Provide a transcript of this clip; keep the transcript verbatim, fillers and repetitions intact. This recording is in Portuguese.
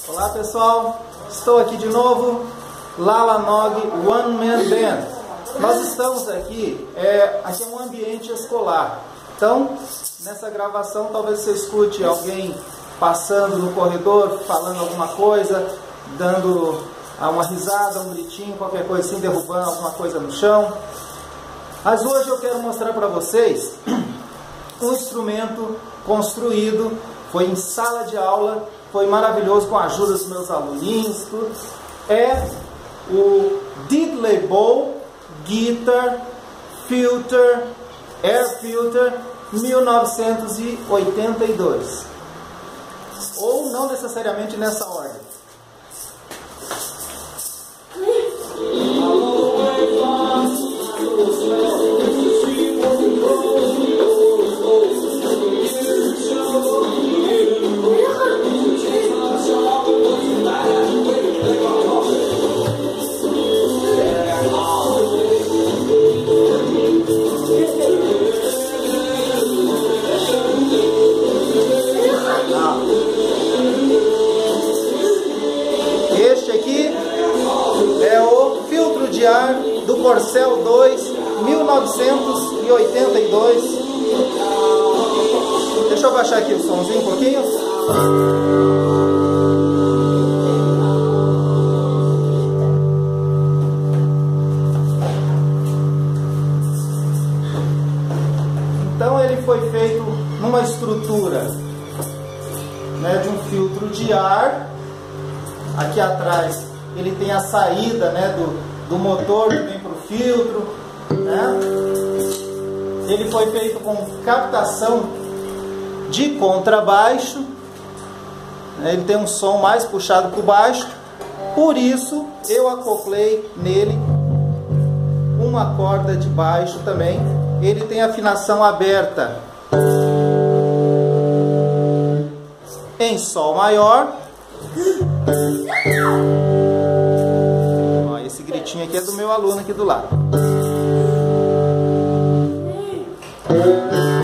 Olá pessoal, estou aqui de novo, Lalanog One Man Band. Nós estamos aqui, é, aqui é um ambiente escolar. Então, nessa gravação talvez você escute alguém passando no corredor, falando alguma coisa, dando uma risada, um gritinho, qualquer coisa assim, derrubando alguma coisa no chão. Mas hoje eu quero mostrar para vocês um instrumento construído, foi em sala de aula, foi maravilhoso com a ajuda dos meus aluninhos, tudo. É o Diddley Bow Guitar Filter Air Filter mil novecentos e oitenta e dois, ou não necessariamente nessa ordem. Este aqui é o filtro de ar do Corcel dois mil novecentos e oitenta e dois. Deixa eu baixar aqui o somzinho um pouquinho. Então ele foi feito numa estrutura, né, de um filtro de ar. Aqui atrás ele tem a saída, né, do, do motor que vem para o filtro, né? Ele foi feito com captação de contrabaixo, né? Ele tem um som mais puxado para o baixo, por isso eu acoplei nele uma corda de baixo também. Ele tem afinação aberta em Sol maior. Ó, esse gritinho aqui é do meu aluno aqui do lado.